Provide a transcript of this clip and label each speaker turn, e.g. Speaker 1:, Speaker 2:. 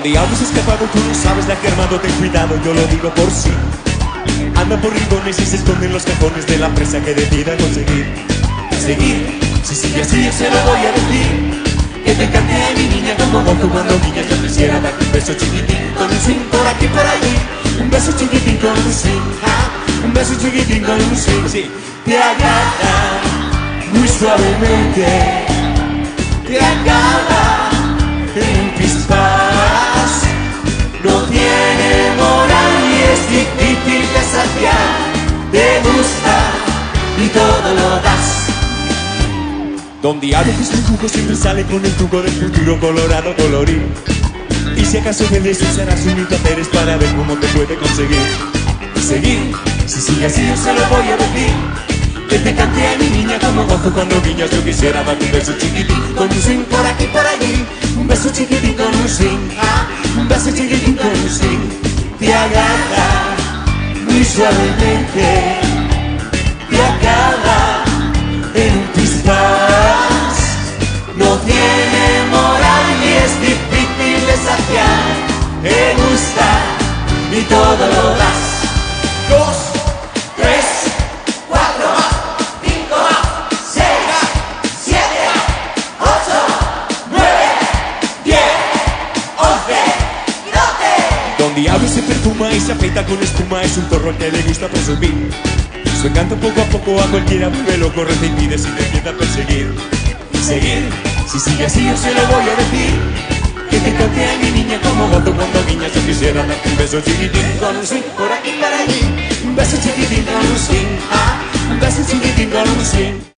Speaker 1: Donde hablas escapado, tú no sabes la que armado, ten cuidado, yo lo digo por sí. Anda por rincones y se esconde en los cajones de la presa que decida conseguir. Seguir, si sigue así yo se lo voy a decir. Que te cante a mi niña como gozo cuando niña. Yo quisiera darte un beso chiquitín con un swing por aquí por allí. Un beso chiquitín con un swing, un beso chiquitín con un swing. Sí. Te agarra muy suavemente, te acaba en pispas. No tiene moral y es difícil de saciar. Te gusta y todo lo das. Donde a veces el jugo siempre sale con el truco del futuro colorado colorido. Y si acaso ves usarás sus mil placeres para ver cómo te puede conseguir. Seguir, si sigue así yo se lo voy a decir. Que te cante a mi niña como gozo cuando guiñas. Yo quisiera darte un beso chiquitín con un swing por aquí por allí. Un beso chiquitín con un swing, un beso chiquitín con un swing. Te agarra muy suavemente, te acaba en un pispás. No tiene moral y es difícil de saciar. Te gusta y todo lo das. 2, 3, 4, 5, 6, 7, 8, 9, 10, 11 y 12. Donde habla se perfuma y se afeita con espuma. Es un zorro al que le gusta presumir. Su encanto poco a poco a cualquiera vuelve loco. Reza y pide si te empieza a perseguir. Seguir, si sigue así yo se lo voy a decir. Que te cante a mi niña como gozo cuando guiñas. Yo quisiera darte un beso chiquitín con un swing por aquí para allí. Un beso chiquitín con un swing, un beso chiquitín con un swing.